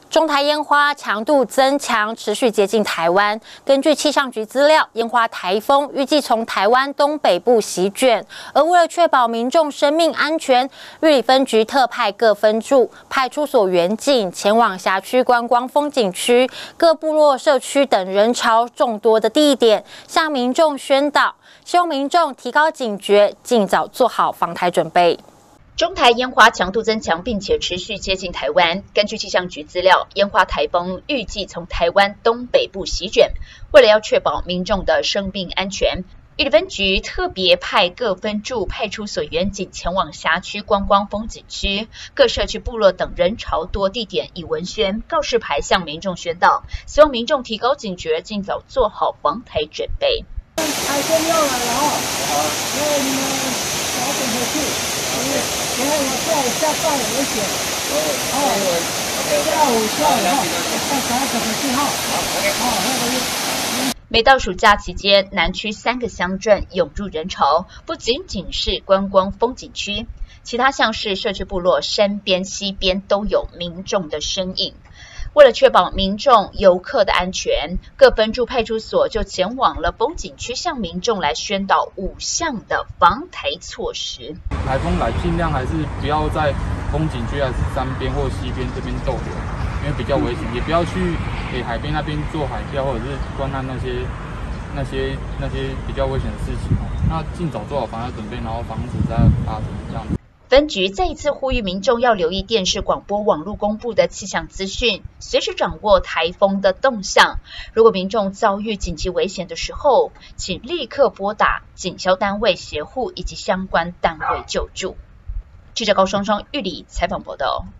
中台烟花强度增强，持续接近台湾。根据气象局资料，烟花台风预计从台湾东北部席卷，而为了确保民众生命安全，玉里分局特派各分驻派出所员警前往辖区观光风景区、各部落社区等人潮众多的地点，向民众宣导，希望民众提高警觉，尽早做好防台准备。 中台烟花强度增强，并且持续接近台湾。根据气象局资料，烟花台风预计从台湾东北部席卷。为了要确保民众的生命安全，玉里分局特别派各分驻派出所员警前往辖区观光风景区、各社区部落等人潮多地点，以文宣、告示牌向民众宣导，希望民众提高警觉，尽早做好防台准备。 台风要来了哈，所以你们早点回去。 因为我下午下班危险，下午赶快回去哈。 每到暑假期间，南区3个乡镇涌入人潮，不仅仅是观光风景区，其他像是社区部落山边、溪边都有民众的身影。 为了确保民众、游客的安全，各分驻派出所就前往了风景区，向民众来宣导5项的防台措施。 台风来，尽量还是不要在风景区还是山边或溪边这边逗留，因为比较危险。也不要去海边那边做海钓或者是观看那些比较危险的事情。那尽早做好防台准备，然后防止再发生这样。 分局再一次呼吁民众要留意电视、广播、网络公布的气象资讯，随时掌握台风的动向。如果民众遭遇紧急危险的时候，请立刻拨打警消单位协护以及相关单位救助。记者高双双玉里采访报道。